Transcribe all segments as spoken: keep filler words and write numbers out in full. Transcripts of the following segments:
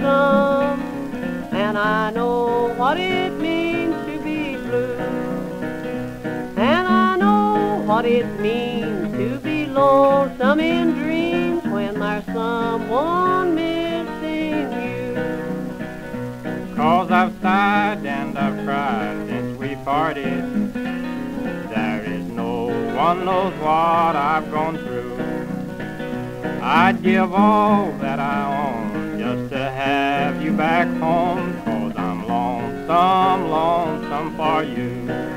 lonesome, and I know what it means to be blue, and I know what it means to be lonesome in dreams when there's someone missing you. 'Cause I've sighed and I've cried since we parted. There is no one knows what I've gone through. I'd give all that I own just to have you back home, 'cause I'm lonesome, lonesome for you.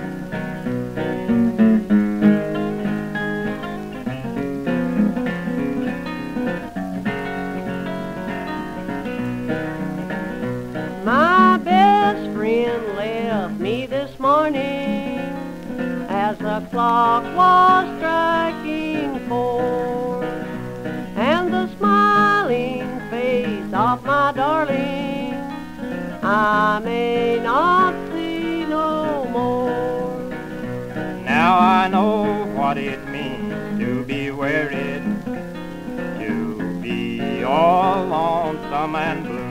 My best friend left me this morning as the clock was striking four, and the smiling face of my darling I may not see no more. Now I know what it means to be wearied, to be all lonesome and blue,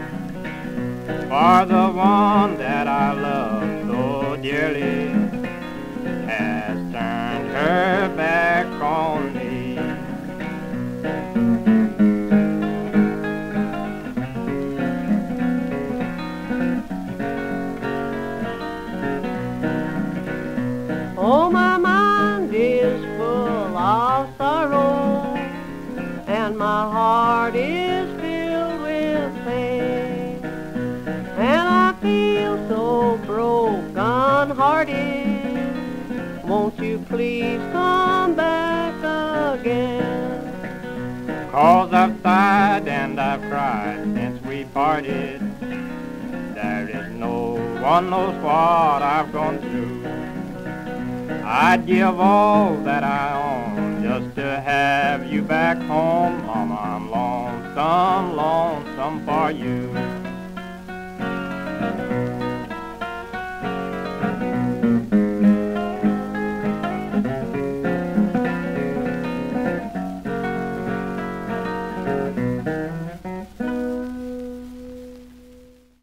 for the one that I love so dearly has turned her back on me. Oh, my mind is full of sorrow, and my heart is filled with pain, and I feel so broken-hearted. Won't you please come back again? 'Cause I've sighed and I've cried since we parted. There is no one knows what I've gone through. I'd give all that I own just to have you back home, Mama. I'm lonesome, lonesome for you.